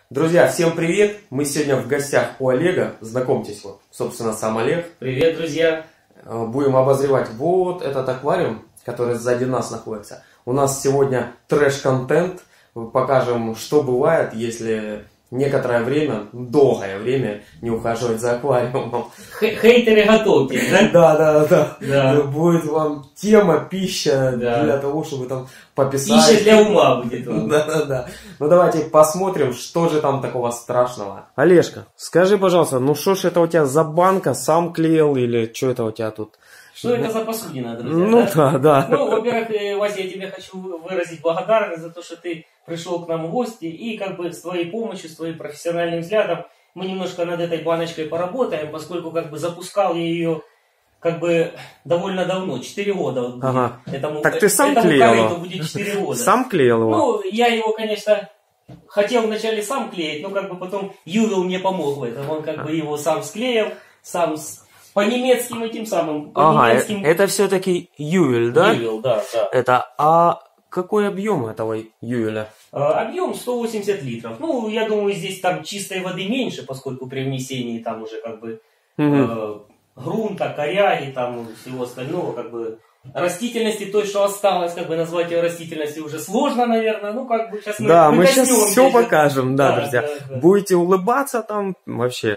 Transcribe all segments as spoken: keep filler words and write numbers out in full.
Друзья, всем привет! Мы сегодня в гостях у Олега. Знакомьтесь, вот, собственно, сам Олег. Привет, друзья! Будем обозревать вот этот аквариум, который сзади нас находится. У нас сегодня трэш-контент. Покажем, что бывает, если некоторое время, долгое время не ухаживать за аквариумом. Хейтеры готовьтесь, да? Да, да, да, да. Будет вам тема, пища да. для того, чтобы там пописать. Пища для ума будет вам. Да, да, да. Ну давайте посмотрим, что же там такого страшного. Олежка, скажи, пожалуйста, ну что ж это у тебя за банка, сам клеил или что это у тебя тут? Что это за посудина, друзья? Ну да, да. да. Ну, во-первых, Вася, я тебе хочу выразить благодарность за то, что ты пришел к нам в гости, и как бы с твоей помощью, с твоим профессиональным взглядом мы немножко над этой баночкой поработаем, поскольку как бы запускал я ее как бы довольно давно, четыре года. Вот ага. этому, так ты сам этому клеил его? Будет четыре года. Сам клеил его? Ну, я его, конечно, хотел вначале сам клеить, но как бы потом Ювел мне помог в этом. Он как бы его сам склеил, сам по немецким этим самым. По ага, немецким... это все-таки Ювел, да? Ювел, да, да. Это, а какой объем этого Ювеля? Объем сто восемьдесят литров. Ну, я думаю, здесь там чистой воды меньше, поскольку при внесении там уже как бы угу. э, грунта, коряги, там всего остального, как бы растительности той, что осталось, как бы назвать ее растительностью уже сложно, наверное. Ну, как бы сейчас мы Да, мы, мы сейчас все покажем, да, да друзья. Да, да. Будете улыбаться там вообще.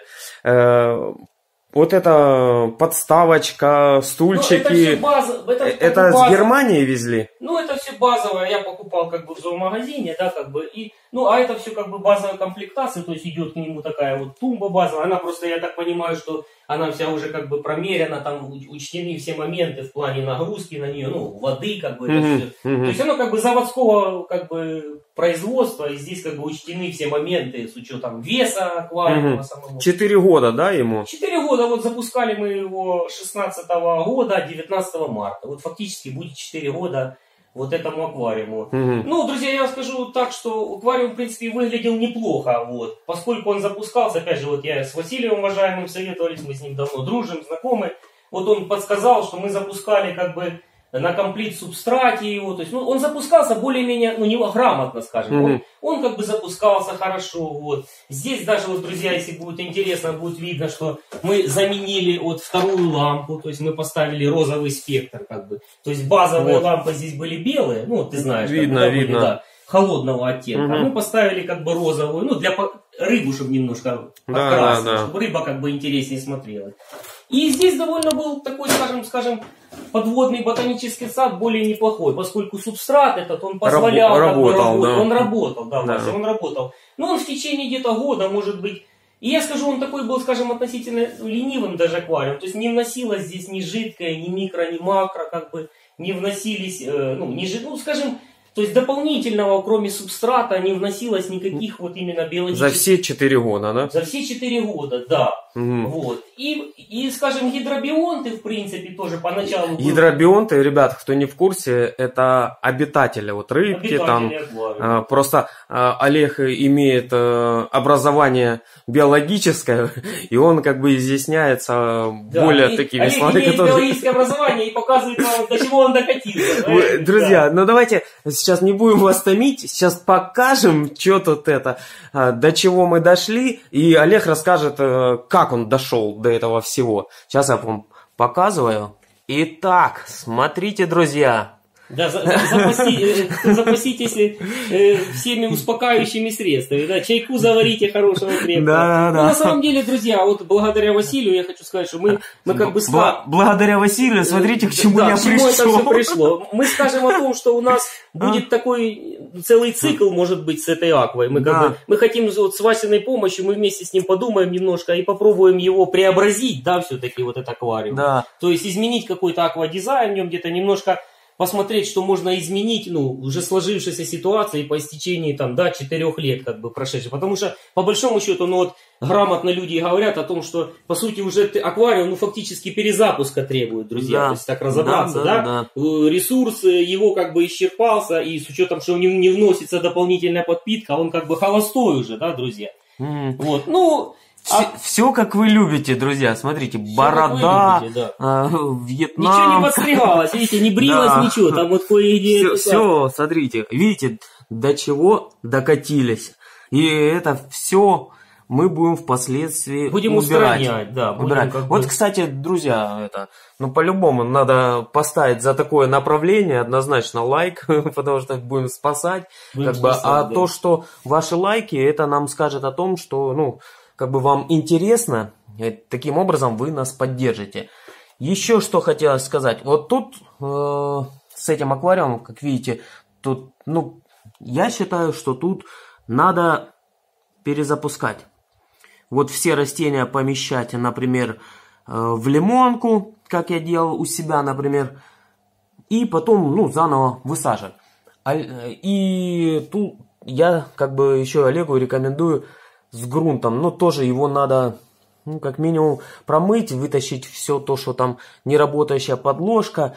Э, Вот эта подставочка, стульчики. Ну, это база, это, это с Германии везли? Ну, это все базовое. Я покупал как бы в зоомагазине, да, как бы. И, ну, а это все как бы базовая комплектация, то есть идет к нему такая вот тумба базовая. Она просто, я так понимаю, что она вся уже как бы промерена, там учтены все моменты в плане нагрузки на нее, ну, воды, как бы. Mm-hmm. Это все. Mm-hmm. То есть оно как бы заводского как бы производства, и здесь как бы учтены все моменты с учетом веса аквариума mm-hmm. самого. Четыре года, да, ему? Четыре года. Вот запускали мы его шестнадцатого года, девятнадцатого марта. Вот фактически будет четыре года вот этому аквариуму. Угу. Ну, друзья, я скажу так, что аквариум, в принципе, выглядел неплохо. Вот. Поскольку он запускался, опять же, вот я с Василием уважаемым советовались, мы с ним давно дружим, знакомы. Вот он подсказал, что мы запускали как бы на комплит субстрате его, то есть, ну, он запускался более-менее, ну, не грамотно, скажем, mm-hmm. он, он как бы запускался хорошо, вот. Здесь даже, вот, друзья, если будет интересно, будет видно, что мы заменили вот вторую лампу, то есть мы поставили розовый спектр, как бы, то есть базовые вот. лампы здесь были белые, ну, ты знаешь, видно, как бы, видно. Были, да, холодного оттенка, mm-hmm. мы поставили как бы розовую, ну, для рыбу, чтобы немножко да, подкрасить, да, да. чтобы рыба как бы интереснее смотрелась. И здесь довольно был такой, скажем, скажем, подводный ботанический сад более неплохой, поскольку субстрат этот, он позволял, Раб- работал, как бы, да. он работал, да, да. Вася, он работал. Но он в течение где-то года, может быть, и я скажу, он такой был, скажем, относительно ленивым даже аквариум, то есть не вносилось здесь ни жидкое, ни микро, ни макро, как бы, не вносились, э, ну, не, ну, скажем, то есть дополнительного, кроме субстрата, не вносилось никаких вот именно биологических... За все четыре года, да? За все четыре года, да. Угу. Вот. И, и, скажем, гидробионты, в принципе, тоже поначалу... Гидробионты, ребят, кто не в курсе, это обитатели, вот рыбки, обитатели там... А, просто а, Олег имеет а, образование биологическое, и он как бы изъясняется да, более такими словами, которые... Олег имеет биологическое образование и показывает вам, до чего он докатился. Вы, друзья, да. ну давайте сейчас не будем вас томить, сейчас покажем, что тут это, до чего мы дошли, и Олег расскажет, как он дошел до этого всего. Сейчас я вам показываю. Итак, смотрите, друзья. Да, запаси, запаситесь э, всеми успокаивающими средствами. Да, чайку заварите хорошего крепкого. Да, ну, да. На самом деле, друзья, вот благодаря Василию я хочу сказать, что мы, мы как бы... Бл- благодаря Василию, смотрите, к чему да, я к чему пришел. это все пришло. Мы скажем о том, что у нас будет такой целый цикл, может быть, с этой аквой. Мы, как да. бы, мы хотим вот с Васиной помощью, мы вместе с ним подумаем немножко и попробуем его преобразить, да, все-таки вот этот аквариум. Да. То есть изменить какой-то аквадизайн в нем, где-то немножко посмотреть, что можно изменить, ну, уже сложившейся ситуации по истечении, там, да, четырех лет, как бы, прошедших. Потому что, по большому счету, ну, вот, грамотно люди говорят о том, что, по сути, уже аквариум, ну, фактически перезапуска требует, друзья. Да. То есть, так разобраться, да, да, да, да. Ресурс его, как бы, исчерпался, и с учетом, что в него не вносится дополнительная подпитка, он, как бы, холостой уже, да, друзья. Mm. Вот, ну... Все, а... все как вы любите, друзья. Смотрите, все борода, любите, да. э, Вьетнам. Ничего не подстригалось, видите, не брилось, да. Ничего. Там вот кое-где... Все, все, смотрите, видите, до чего докатились. И это все мы будем впоследствии будем убирать. устранять, да. Будем убирать. как Вот, бы... кстати, друзья, это, ну, по-любому надо поставить за такое направление однозначно лайк, потому что будем спасать. Будем как спасать, бы, а да. то, что ваши лайки, это нам скажет о том, что, ну, как бы вам интересно, таким образом вы нас поддержите. Еще что хотелось сказать. Вот тут э, с этим аквариумом, как видите, тут, ну, я считаю, что тут надо перезапускать. Вот все растения помещать, например, в лимонку, как я делал у себя, например, и потом, ну, заново высаживать. И тут я, как бы, еще Олегу рекомендую с грунтом, но тоже его надо, ну, как минимум промыть, вытащить все то, что там неработающая подложка.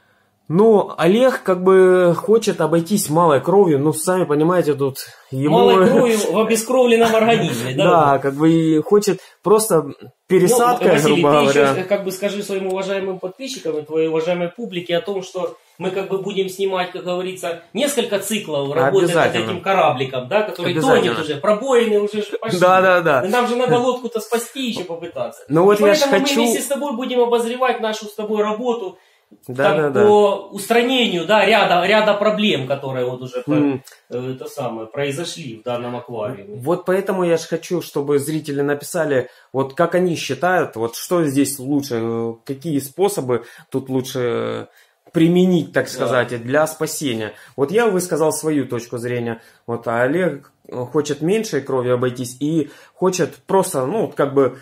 Но Олег как бы хочет обойтись малой кровью, ну, сами понимаете, тут ему... Малой кровью в обескровленном организме, да? Да, как бы и хочет просто пересадка, ну, Василий, грубо ты говоря. еще как бы скажи своим уважаемым подписчикам и твоей уважаемой публике о том, что мы как бы будем снимать, как говорится, несколько циклов работы над этим корабликом, да, который тонет уже, пробоины уже пошли. Да, да, да. Нам же надо лодку-то спасти еще попытаться. Ну вот я же Поэтому хочу... мы вместе с тобой будем обозревать нашу с тобой работу, Да, так, да, по да. устранению, да, ряда, ряда проблем, которые вот уже Mm. это самое, произошли в данном аквариуме. Вот поэтому я же хочу, чтобы зрители написали, вот как они считают, вот что здесь лучше, какие способы тут лучше применить, так сказать, да. для спасения. Вот я высказал свою точку зрения, вот, а Олег хочет меньшей крови обойтись и хочет просто, ну, как бы,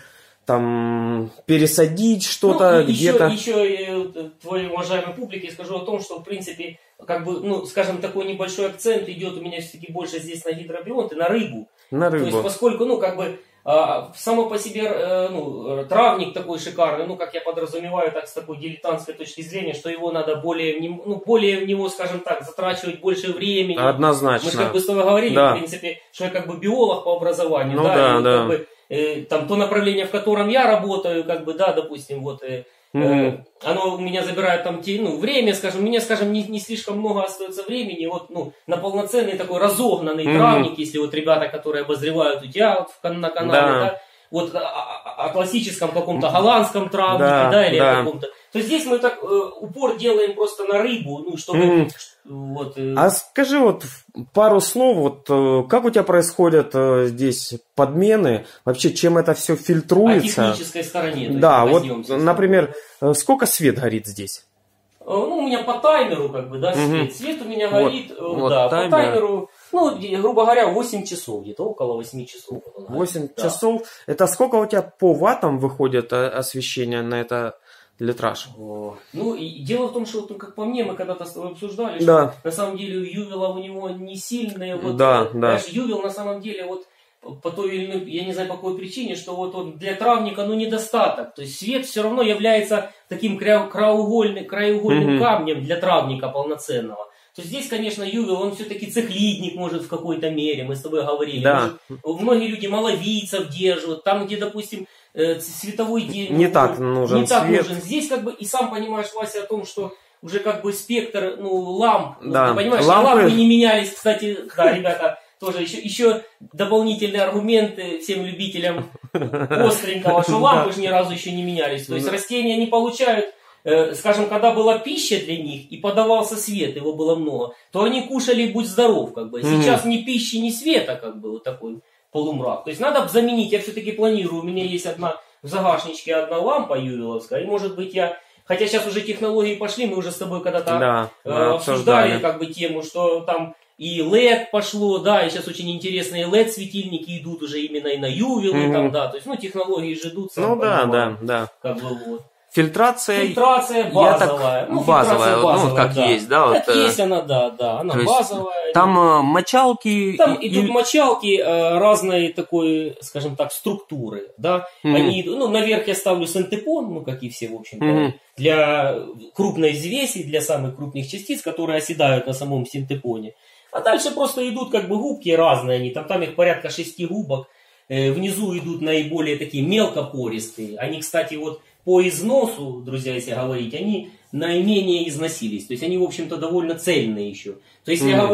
там пересадить что-то ну, где-то. Еще, еще твоей уважаемой публике скажу о том, что в принципе, как бы, ну, скажем, такой небольшой акцент идет у меня все-таки больше здесь на гидробионт и на рыбу. На рыбу. То есть, поскольку, ну, как бы, а, само по себе, а, ну, травник такой шикарный, ну, как я подразумеваю, так с такой дилетантской точки зрения, что его надо более, ну, более в него, скажем так, затрачивать больше времени. Однозначно. Мы же как бы с тобой говорили, да. в принципе, что я как бы биолог по образованию, ну, да, да, и, да. как бы, там то направление, в котором я работаю, как бы, да, допустим, вот, э, mm-hmm. э, оно у меня забирает там, ну, время, скажем, мне, скажем, не, не слишком много остается времени, вот, ну, на полноценный такой разогнанный mm-hmm. травник, если вот ребята, которые обозревают у тебя вот, на канале, да, да вот, о, о, о классическом каком-то голландском травнике, да, да или да. о каком-то, то здесь мы так э, упор делаем просто на рыбу, ну, чтобы... Mm-hmm. Вот, э... А скажи вот пару слов, вот как у тебя происходят э, здесь подмены, вообще чем это все фильтруется? О технической стороне. Да, вот, например, сколько свет горит здесь? Ну, у меня по таймеру, как бы, да, свет. Угу. Свет у меня горит, вот, да, вот по таймеру, ну, грубо говоря, восемь часов, где-то около восьми часов. восемь да. часов. Это сколько у тебя по ваттам выходит освещение на это? Литраж. О. Ну, и дело в том, что, вот, как по мне, мы когда-то с тобой обсуждали, да. что на самом деле Ювела у него не сильные. Вот, да, знаешь, да. Ювел на самом деле, вот по той или иной, я не знаю по какой причине, что вот он для травника, ну, недостаток. То есть свет все равно является таким краеугольным, краеугольным mm-hmm. камнем для травника полноценного. То есть здесь, конечно, Ювел, он все-таки циклидник может в какой-то мере, мы с тобой говорили. Да. Может, многие люди маловийцев держат, там, где, допустим, световой день не так нужен не так свет. нужен. Здесь как бы и сам понимаешь, Вася, о том, что уже как бы спектр, ну, ламп, да. ну, ты понимаешь, лампы... лампы не менялись, кстати, да, ребята, тоже еще, еще дополнительные аргументы всем любителям остренького, что лампы же ни разу еще не менялись. То есть растения не получают, э, скажем, когда была пища для них и подавался свет, его было много, то они кушали будь здоров, как бы. Сейчас ни пищи, ни света, как бы, вот такой полумрак. То есть надо заменить, я все-таки планирую, у меня есть одна в загашничке одна лампа ювеловская, и может быть я, хотя сейчас уже технологии пошли, мы уже с тобой когда-то да, э, обсуждали как бы тему, что там и эл и ди пошло, да, и сейчас очень интересные эл и ди-светильники идут уже именно и на ювелы, mm-hmm. там, да, то есть, ну, технологии же идут. Ну, да, да, да. Как бы вот. Фильтрация, фильтрация базовая. Так, ну, базовая, базовая, ну, как да. есть, да? Как вот, есть она, да, да, она базовая. Там и... мочалки... Там и... идут мочалки э, разной такой, скажем так, структуры, да. Mm-hmm. Они, ну, наверх я ставлю синтепон, ну, как и все, в общем-то, mm-hmm. для крупной взвеси, для самых крупных частиц, которые оседают на самом синтепоне. А дальше просто идут как бы губки разные, они, там, там их порядка шести губок. Э, внизу идут наиболее такие мелкопористые. Они, кстати, вот по износу, друзья, если говорить, они наименее износились. То есть они, в общем-то, довольно цельные еще. То есть, если mm-hmm. говорить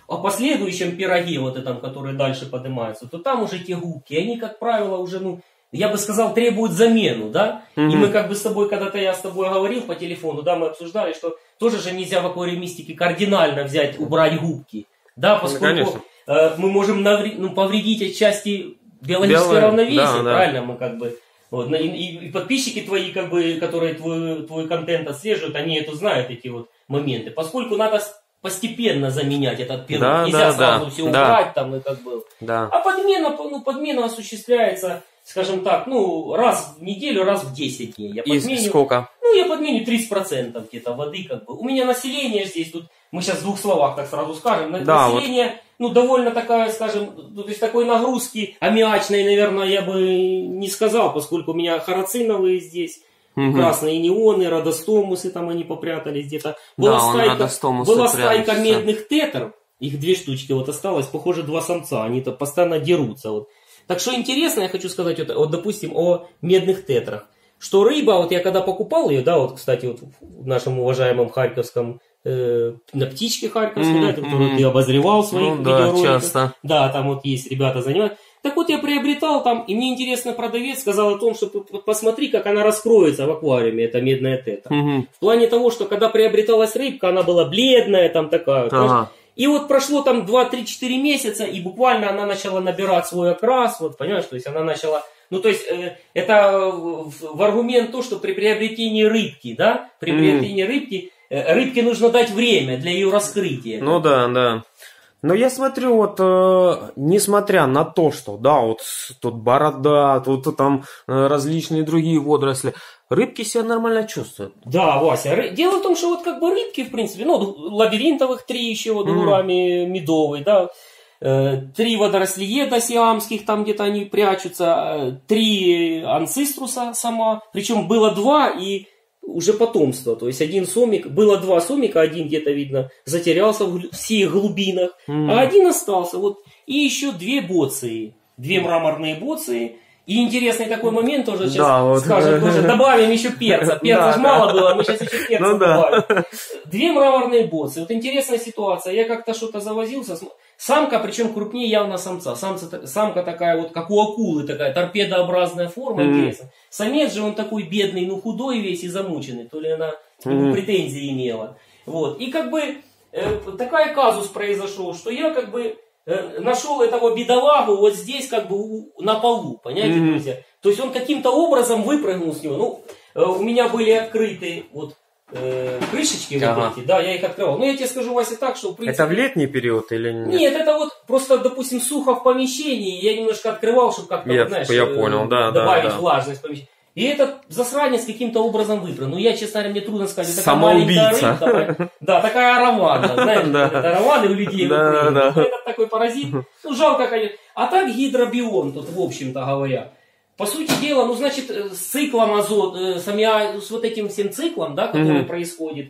о последующем пироге, вот этом, который дальше поднимается, то там уже те губки, они, как правило, уже, ну, я бы сказал, требуют замену, да? Mm-hmm. И мы как бы с тобой, когда-то я с тобой говорил по телефону, да, мы обсуждали, что тоже же нельзя в аквариумистике кардинально взять, убрать губки, да, поскольку э, мы можем навр... ну, повредить отчасти биологическое Белое... равновесие, да, правильно, да. Мы как бы... Вот, и, и подписчики твои, как бы, которые твой, твой контент отслеживают, они это знают, эти вот моменты. Поскольку надо постепенно заменять этот пирог. Да, нельзя да, сразу да, все да. убрать там и как бы. Да. А подмена, ну, подмена осуществляется, скажем так, ну, раз в неделю, раз в десять дней. Я подменю, и сколько? Ну, я подменю тридцать процентов где-то воды, как бы. У меня население здесь, тут, мы сейчас в двух словах так сразу скажем, да, население... Вот. Ну, довольно такая, скажем, то есть такой нагрузки аммиачной, наверное, я бы не сказал, поскольку у меня харациновые здесь, угу. красные неоны, родостомусы, там они попрятались где-то. Была да, стайка, была стайка медных тетр, их две штучки, вот осталось, похоже, два самца, они-то постоянно дерутся. Вот. Так что интересно, я хочу сказать, вот, вот, допустим, о медных тетрах. Что рыба, вот я когда покупал ее, да, вот, кстати, вот в нашем уважаемом харьковском, э, на птичке харьковской, mm-hmm. да, которую ты обозревал в своих ну, видеороликах. Да, часто. Да, там вот есть ребята занимаются. Так вот я приобретал там, и мне интересно, продавец сказал о том, что посмотри, как она раскроется в аквариуме, эта медная тетра. Mm-hmm. В плане того, что когда приобреталась рыбка, она была бледная, там такая, ага. И вот прошло там два-три-четыре месяца, и буквально она начала набирать свой окрас, вот, понимаешь, то есть она начала... Ну, то есть, э, это в, в аргумент то, что при приобретении рыбки, да, при mm. приобретении рыбки, э, рыбке нужно дать время для ее раскрытия. Ну, да, да. Но я смотрю, вот, э, несмотря на то, что, да, вот тут борода, тут там э, различные другие водоросли, рыбки себя нормально чувствуют. Да, Вася, ры... дело в том, что вот как бы рыбки, в принципе, ну, лабиринтовых три еще, вот, лурами mm. медовый, да, три водорослиеда сиамских, там где-то они прячутся, три анциструса сама, причем было два и уже потомство, то есть один сомик, было два сомика, один где-то видно затерялся в всех глубинах, mm. а один остался, вот, и еще две боции, две мраморные боции. И интересный такой момент тоже сейчас да, вот. скажем, тоже добавим еще перца. Перца ж мало было, мы сейчас еще перца ну, добавим. Да. Две мраморные боцы. Вот интересная ситуация. Я как-то что-то завозился. Самка, причем крупнее явно самца. Самца, самка такая вот, как у акулы, такая торпедообразная форма. Mm. Интересно. Самец же он такой бедный, ну худой весь и замученный. То ли она mm. претензии имела. Вот. И как бы э, такой казус произошел, что я как бы нашел этого бедолагу вот здесь как бы у, на полу, понимаете, mm-hmm. друзья? То есть он каким-то образом выпрыгнул с него. Ну, э, у меня были открыты вот э, крышечки ага. вот эти, да, я их открывал. Но я тебе скажу, Вася, так, что в принципе... Это в летний период или нет? Нет, это вот просто, допустим, сухо в помещении, я немножко открывал, чтобы как-то, я, вот, знаешь, я понял, э, да, добавить да, да. влажность в помещении. И этот засранец каким-то образом выпрыгнул. Ну, я, честно говоря, мне трудно сказать. Это такая маленькая рыбка. Да, такая аравана. Знаешь, это араваны у людей. Это такой паразит. Ну, жалко, конечно. А так гидробион тут, в общем-то говоря. По сути дела, ну, значит, с циклом азот, с вот этим всем циклом, да, который происходит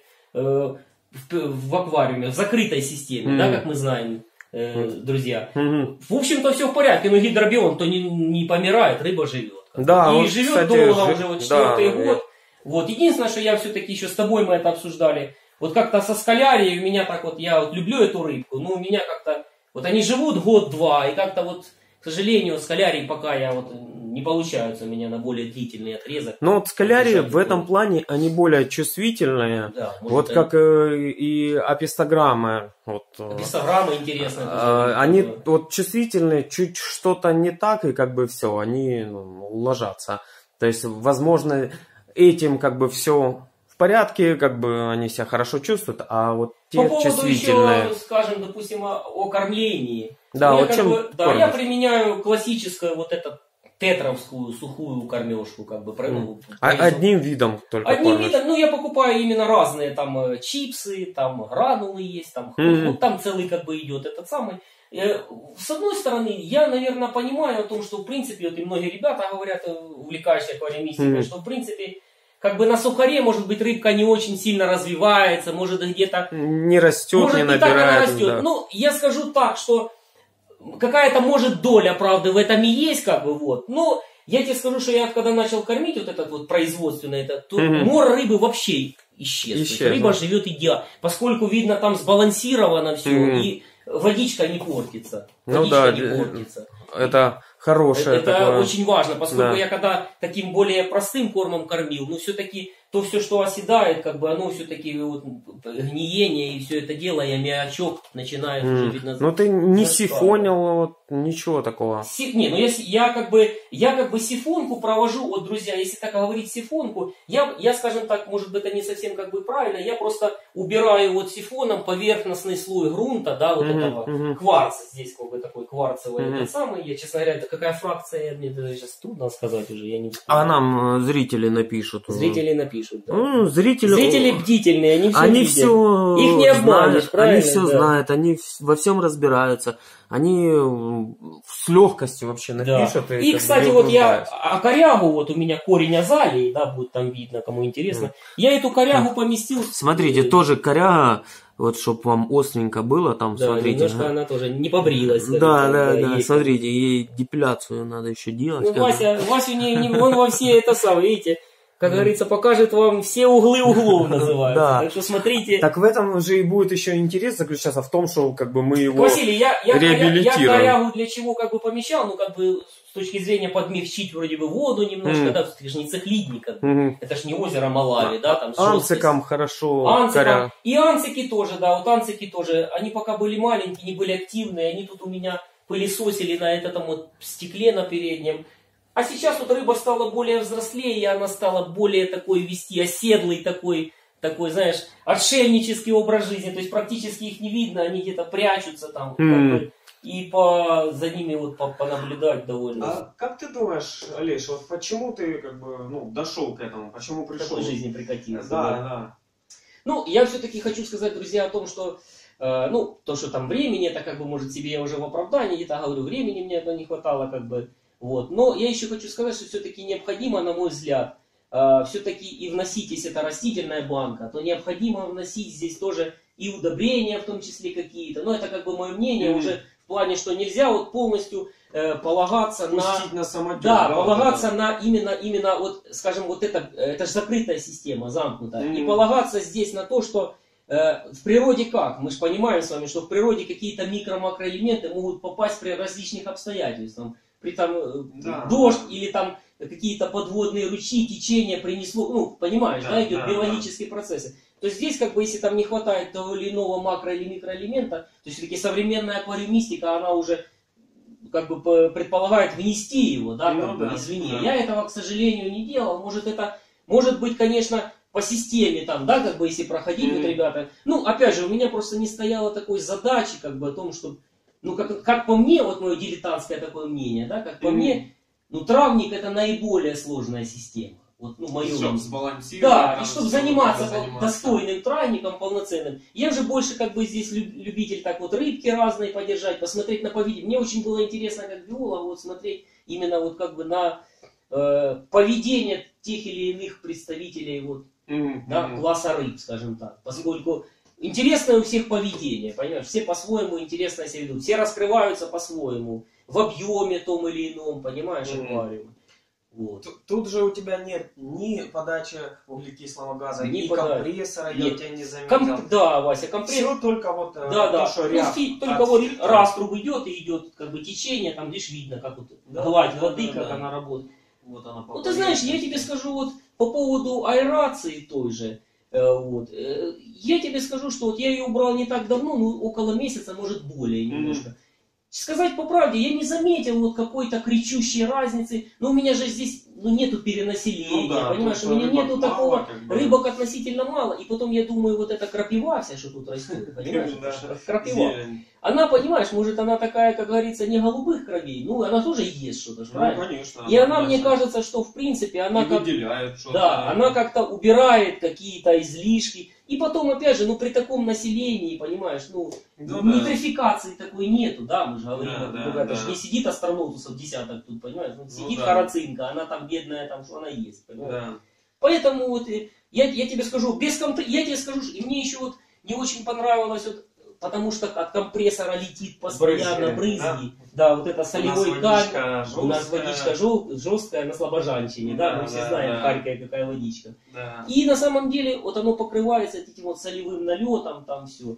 в аквариуме, в закрытой системе, да, как мы знаем, друзья. В общем-то, все в порядке. Но гидробион-то не помирает, рыба живет. Да, и вот, живет кстати, долго жив... уже, вот четвертый да, год. Вот. Единственное, что я все-таки еще с тобой мы это обсуждали. Вот как-то со скалярией у меня так вот, я вот люблю эту рыбку, но у меня как-то, вот они живут год-два, и как-то вот, к сожалению, скалярии пока я вот не получаются у меня на более длительный отрезок. Но вот скалярии в этом плане, они более чувствительные, да, вот как э, и апистограммы. Вот, апистограммы интересные. Э, они такое. Вот чувствительные, чуть что-то не так, и как бы все, они ну, ложатся. То есть, возможно, этим как бы все в порядке, как бы они себя хорошо чувствуют, а вот те по поводу чувствительные... еще, скажем, допустим, о, о кормлении. Да, я, вот чем бы, да, я применяю классическую вот эту тетровскую сухую кормежку, как бы. Mm. А, одним видом только Одним кормишь? видом, ну я покупаю именно разные, там чипсы, там гранулы есть, там, mm-hmm. вот там целый как бы идет этот самый. С одной стороны, я, наверное, понимаю о том, что в принципе, вот и многие ребята говорят, увлекающие аквариумистикой, mm-hmm. что в принципе, как бы на сухаре, может быть, рыбка не очень сильно развивается, может где-то... Не растет, может, не не набирает. Так она растет. Да. Ну, я скажу так, что какая-то, может, доля правды в этом и есть, как бы, вот. Но я тебе скажу, что я когда начал кормить вот этот вот производственный, этот, то mm-hmm. море рыбы вообще исчез. Рыба живет идеально, поскольку, видно, там сбалансировано все, mm-hmm. и водичка не портится. Ну Водичка да, не портится. это хорошее Это такое. очень важно, поскольку Да. я когда таким более простым кормом кормил, но все-таки то все, что оседает, как бы оно все-таки вот, гниение и все это дело, и аммиачок начинает М. уже видно. Ну ты не застаивать. сифонил, вот, ничего такого. Си- Не, ну я, с- я как бы я как бы сифонку провожу, вот, друзья, если так говорить сифонку, я, я, скажем так, может быть, это не совсем как бы правильно, я просто убираю вот сифоном поверхностный слой грунта, да, вот Мгм, этого мгм. кварца, здесь как бы такой кварцевый, Мгм. этот самый, я, честно говоря, это какая фракция, мне даже сейчас трудно сказать уже, я не А нам э, зрители напишут. Зрители напишут, да. Ну, зрители... Зрители бдительные, они все Они видят. все Их не обманешь, знают, правильно? они все Да. знают, они вс- во всем разбираются, они м, с легкостью вообще Да. напишут. И, как кстати, бы вот я, утруждаются. а корягу, вот у меня корень азалии, да, будет там видно, кому интересно. Я эту корягу поместил... Смотрите, тоже коряга, вот чтобы вам остренько было, там, Да, смотрите. немножко ага. она тоже не побрилась. скажем Да, так, да, да, ей- смотрите, ей депиляцию надо еще делать. Ну, как бы. Вася, Васю не, не, он во все это самое, видите, как говорится, покажет вам все углы углов, называется. Да. Так что смотрите. Так в этом же и будет еще интерес заключаться в том, что как бы мы его... Василий, я, я, коря- я реабилитируем. корягу для чего как бы помещал, ну как бы с точки зрения подмягчить вроде бы воду немножко, Мгм. да, это же не цехлидник, как бы. Мгм. Это ж не озеро Малави, да, там с Анцикам жесткостью. хорошо, Анцикам. коря. И анцики тоже, да, вот анцики тоже, они пока были маленькие, не были активные, они тут у меня пылесосили на этом вот стекле на переднем. А сейчас вот рыба стала более взрослее, и она стала более такой вести, оседлый такой, такой, знаешь, отшельнический образ жизни. То есть практически их не видно, они где-то прячутся там. как М. бы, и по, за ними вот по- понаблюдать довольно. А как ты думаешь, Олеж, вот почему ты как бы ну, дошел к этому, почему К пришел? такой жизни прикатился. Да, да. да. Ну, я все-таки хочу сказать, друзья, о том, что, э, ну, то, что там времени, это как бы, может, себе я уже в оправдании где-то говорю, времени мне это не хватало, как бы, вот. Но я еще хочу сказать, что все-таки необходимо, на мой взгляд, э, все-таки и вносить, если это растительная банка, то необходимо вносить здесь тоже и удобрения, в том числе какие-то. Но это как бы мое мнение Мгм. уже в плане, что нельзя вот полностью э, полагаться на... Пустить на самотек. Да, вот полагаться это. на именно, именно вот, скажем, вот это, это же закрытая система, замкнутая. Мгм. И полагаться здесь на то, что э, в природе как? Мы же понимаем с вами, что в природе какие-то микро-макроэлементы могут попасть при различных обстоятельствах. При там э, Да. дождь или там какие-то подводные ручьи, течение принесло, ну, понимаешь, да, Да, идет да, биологические процессы. То есть здесь, как бы, если там не хватает того или иного макро- или микроэлемента, то есть все-таки современная аквариумистика, она уже как бы п- предполагает внести его, да, Ну как бы да, извне. да. Я этого, к сожалению, не делал. Может, это, может быть, конечно, по системе там, да, как бы, если проходить, вот, Мгм. ребята. Ну, опять же, у меня просто не стояло такой задачи, как бы, о том, что, ну, как, как по мне, вот мое дилетантское такое мнение, да, как по Мгм. мне, ну, травник это наиболее сложная система. Вот, ну, мое Чтоб мнение. сбалансировать. Да, там, и чтобы всё заниматься, это заниматься. достойным травником, полноценным. Я же больше как бы здесь люб- любитель так вот рыбки разные подержать, посмотреть на поведение. Мне очень было интересно как биолог вот смотреть именно вот как бы на э, поведение тех или иных представителей вот, Мгм, да, мгм. класса рыб, скажем так. Поскольку интересное у всех поведение, понимаешь, все по-своему интересно себя ведут, все раскрываются по-своему, в объеме том или ином, понимаешь, Мгм. аквариума. Вот. Тут, тут же у тебя нет ни подачи углекислого газа, Ни ни, подачи. компрессора, я Нет. у тебя не заметил. Комп- Да, Вася, компресс. Все только вот э, Да, да. то, что Ну, ряд фи- от только вот фильтра. раструб идет и идет как бы течение, там лишь видно, как вот Да, гладь да, воды, да, как да. она работает. Вот она Ну ты знаешь, я тебе скажу вот по поводу аэрации той же. э, вот, э, я тебе скажу, что вот я ее убрал не так давно, ну около месяца, может более немножко. Сказать по правде, я не заметил вот какой-то кричущей разницы, но у меня же здесь ну, нету перенаселения, Ну да, понимаешь, тут у меня рыбок нету мало, такого, как бы. рыбок относительно мало, и потом я думаю, вот эта крапива вся, что тут растет, понимаешь, Да, это ж крапива. зелень. Она, понимаешь, может она такая, как говорится, не голубых кровей, ну она тоже ест что-то, ж, Ну, правильно? конечно. И она, мне конечно. кажется, что в принципе она И как... выделяет что-то. Да, она как-то убирает какие-то излишки. И потом, опять же, ну при таком населении, понимаешь, ну, Ну да. нитрификации такой нету, да, мы же говорим, Да, вот, да, ну, это да. же не сидит астронавтусов десяток тут, понимаешь, ну, сидит да. харацинка, она там бедная, там, что она есть, понимаешь. Да. Поэтому вот э, я, я тебе скажу, без компр... я тебе скажу, что- и мне еще вот не очень понравилось, вот, потому что от компрессора летит постоянно Брызги, брызги. Да, вот это солевой У нас камень. водичка У нас жесткая. водичка жел- жесткая на Слобожанщине, да, Да, мы все да, знаем да. в Харькове какая водичка. Да. И на самом деле вот оно покрывается этим вот солевым налетом, там все.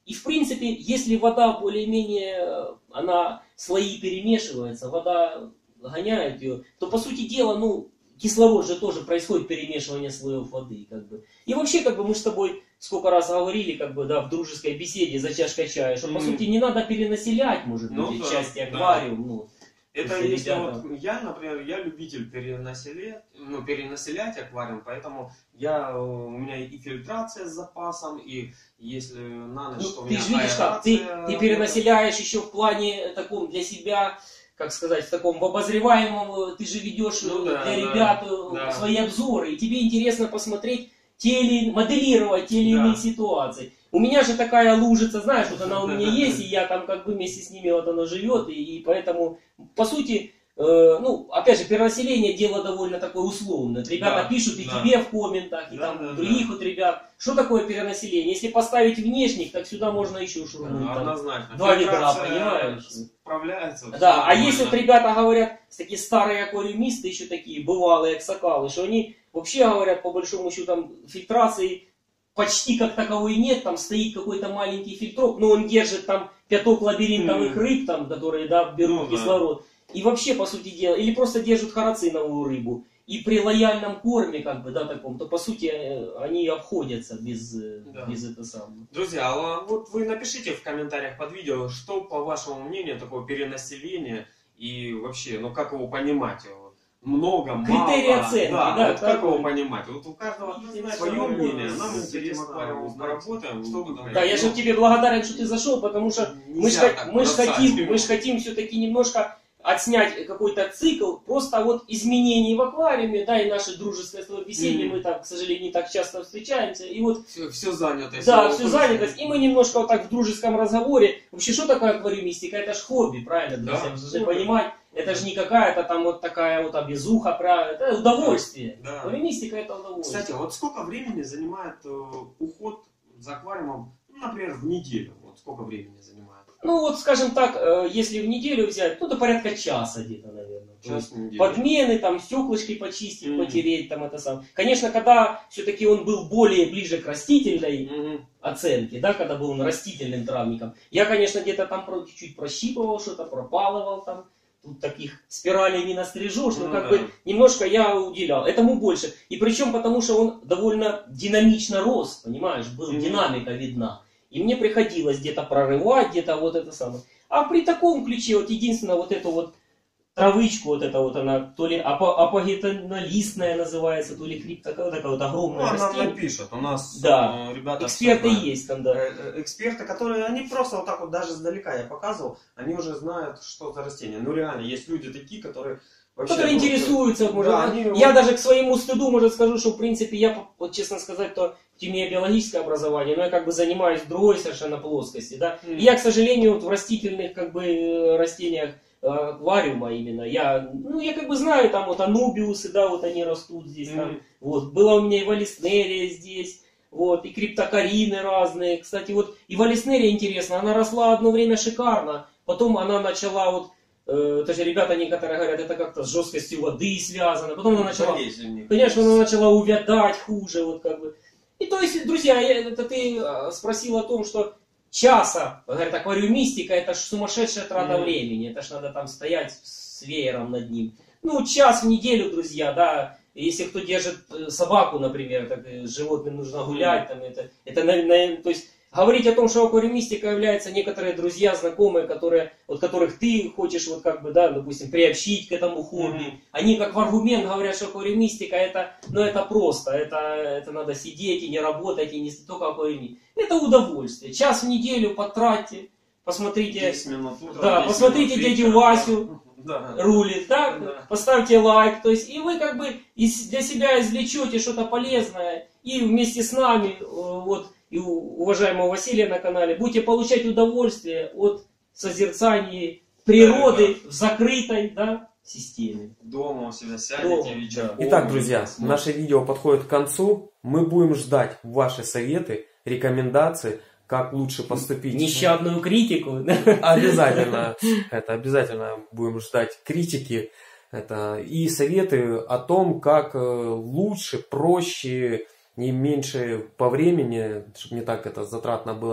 И в принципе, если вода более-менее, она слои перемешивается, вода гоняет ее, то по сути дела, ну, кислород же тоже происходит перемешивание слоев воды, как бы. И вообще, как бы мы с тобой сколько раз говорили, как бы, да, в дружеской беседе за чашкой чая, что, mm. по сути, не надо перенаселять, может ну, быть, да, части да. аквариум, ну. Это если ребята... вот я, например, я любитель перенаселять, ну, перенаселять аквариум, поэтому я, у меня и фильтрация с запасом, и если на ночь, ну, что у ты меня же видишь как, ты, ты перенаселяешь еще в плане таком для себя, как сказать, в таком в обозреваемом, ты же ведешь ну, да, для ребят да, свои да. обзоры, и тебе интересно посмотреть те или моделировать те или иные да. ситуации. У меня же такая лужица, знаешь, вот она у меня есть, и я там как бы вместе с ними вот оно живет, и, и поэтому, по сути, э, ну, опять же, перенаселение дело довольно такое условное. Ребята да, пишут и да. тебе в комментах, и да, там да, других да. вот ребят. Что такое перенаселение? Если поставить внешних, так сюда можно еще шурнуть. Да, однозначно. Два ведра, понимаешь? Справляется. Да, а если вот ребята говорят, такие старые аквариумисты, еще такие бывалые аксакалы, что они вообще говорят, по большому счету, там, фильтрации почти как таковой нет, там стоит какой-то маленький фильтрок, но он держит там пяток лабиринтовых mm. рыб, там, которые да, берут ну, кислород. Да. И вообще, по сути дела, или просто держат харациновую рыбу. И при лояльном корме, как бы, да, таком, то по сути они обходятся без, да. без этого самого. Друзья, вот вы напишите в комментариях под видео, что, по вашему мнению, такое перенаселение и вообще, ну как его понимать? Много, критерии мало. оценки, да, да, вот как его понимать? Вот у каждого свое мнение, нам интересно, поработаем, что вы думаете? Да, я же тебе благодарен, что ты зашел, потому что мы же мы ж хотим, мы ж хотим все-таки немножко отснять какой-то цикл, просто вот изменений в аквариуме, да, и наше дружеское словописение, mm. мы там, к сожалению, не так часто встречаемся, и вот... Все, все занятость. Да, все занятость, и мы немножко вот так в дружеском разговоре, вообще, что такое аквариумистика? Это ж хобби, правильно, друзья, да, нужно понимать, это же не какая-то там вот такая вот обезуха, правильно, это удовольствие, да. Аквариумистика это удовольствие. Кстати, вот сколько времени занимает э, уход за аквариумом, ну, например, в неделю, вот сколько времени занимает? Ну вот, скажем так, если в неделю взять, ну до порядка часа где-то, наверное. Час подмены, там, стеклышки почистить, mm-hmm. потереть, там это сам. Конечно, когда все-таки он был более ближе к растительной mm-hmm. оценке, да, когда был он растительным травником, я, конечно, где-то там чуть-чуть прощипывал что-то, пропалывал там. Тут таких спиралей не настрижешь, но ну, как да. бы немножко я уделял. Этому больше. И причем потому, что он довольно динамично рос, понимаешь, был mm-hmm. динамика видна. И мне приходилось где-то прорывать, где-то вот это самое. А при таком ключе, вот единственное, вот эту вот травычку, вот это вот она, то ли апогетонолистная называется, то ли хрип, такая, такая вот огромная. Ну, растение. Она напишет, у нас да. э, ребята... Эксперты есть там, да. Эксперты, которые, они просто вот так вот даже издалека я показывал, они уже знают, что за растение. Ну реально, есть люди такие, которые... Вообще, которые ну, интересуются. да, может, они, я вот... даже к своему стыду, может, скажу, что в принципе я, вот честно сказать, то у меня биологическое образование, но я как бы занимаюсь другой совершенно плоскости. Да? Mm. И я, к сожалению, вот в растительных как бы растениях аквариума именно, я, ну, я как бы знаю, там вот анубиусы, да, вот они растут здесь, mm. там, вот, была у меня и валиснерия здесь, вот, и криптокарины разные. Кстати, вот и валиснерия интересно, она росла одно время шикарно, потом она начала вот, э, тоже ребята некоторые говорят, это как-то с жесткостью воды связано, потом она начала, конечно, она начала увядать хуже, вот как бы. И то есть, друзья, я, это ты спросил о том, что часа, говорят, аквариумистика, это ж сумасшедшая трата mm. времени, это ж надо там стоять с веером над ним. Ну, час в неделю, друзья, да, если кто держит собаку, например, так с животным нужно гулять, там, это, это на, на, то есть, говорить о том, что аквариумистика является некоторые друзья, знакомые, которые, вот которых ты хочешь, вот как бы, да, допустим, приобщить к этому хобби. Mm-hmm. Они как в аргумент говорят, что аквариумистика это, ну это просто, это, это надо сидеть и не работать, и не только аквариумистика. Это удовольствие. Час в неделю потратьте, посмотрите, минут, да, посмотрите минут, дядю Васю, да. рулит, да? Да. Поставьте лайк, то есть, и вы как бы для себя извлечете что-то полезное, и вместе с нами, вот, и у уважаемого Василия на канале, будете получать удовольствие от созерцания природы в закрытой, да, системе. Дома у себя сядете вечером. Итак, друзья, наше видео подходит к концу. Мы будем ждать ваши советы, рекомендации, как лучше поступить. Нещадную критику. Обязательно. Это обязательно будем ждать критики. Это и советы о том, как лучше, проще, не меньше по времени, чтобы не так это затратно было,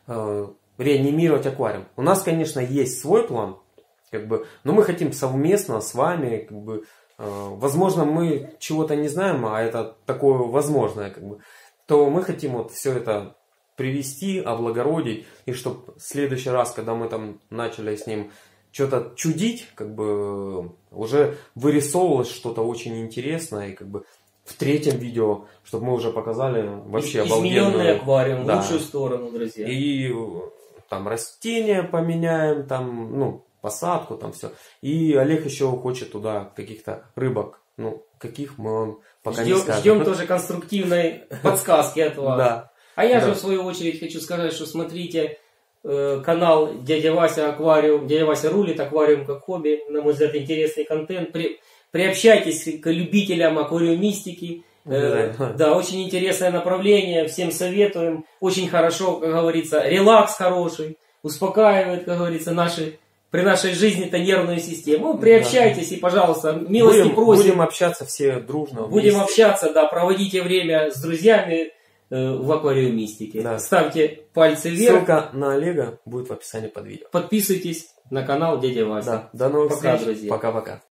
э, реанимировать аквариум. У нас, конечно, есть свой план, как бы, но мы хотим совместно с вами, как бы, э, возможно, мы чего-то не знаем, а это такое возможное, как бы, то мы хотим вот все это привести, облагородить, и чтобы в следующий раз, когда мы там начали с ним что-то чудить, как бы уже вырисовывалось что-то очень интересное, и как бы в третьем видео, чтобы мы уже показали вообще обалденную... Измененный аквариум, в да. лучшую сторону, друзья. И там растения поменяем, там, ну, посадку, там все. И Олег еще хочет туда каких-то рыбок. Ну, каких мы вам пока ждем, не скажем. Ждем тоже конструктивной подсказки от вас. Да. А я да. же в свою очередь хочу сказать, что смотрите э, канал Дядя Вася Аквариум, Дядя Вася рулит, аквариум как хобби, на мой взгляд, интересный контент. При, приобщайтесь к любителям аквариумистики. Э, да, очень интересное направление, всем советуем. Очень хорошо, как говорится, релакс хороший, успокаивает, как говорится, наши... При нашей жизни-то нервную систему. Приобщайтесь да. и, пожалуйста, милости будем, просим. Будем общаться все дружно. Будем вместе. общаться, да, проводите время с друзьями э, в аквариумистике. Да. Ставьте пальцы вверх. Ссылка на Олега будет в описании под видео. Подписывайтесь на канал Дядя Вася. Да. До новых Пока, встреч. друзья. Пока-пока.